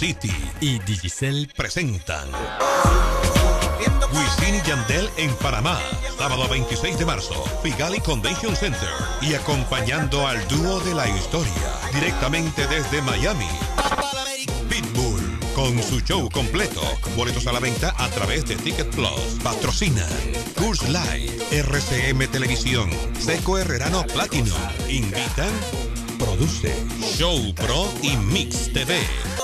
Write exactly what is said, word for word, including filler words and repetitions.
City y Digicel presentan Wisin y Yandel en Panamá, sábado veintiséis de marzo, Pigali Convention Center. Y acompañando al dúo de la historia, directamente desde Miami, Pitbull, con su show completo. Boletos a la venta a través de Ticket Plus. Patrocinan Curse Live, R C M Televisión, Seco Herrerano Platinum. Invitan, produce Show Pro y Mix T V.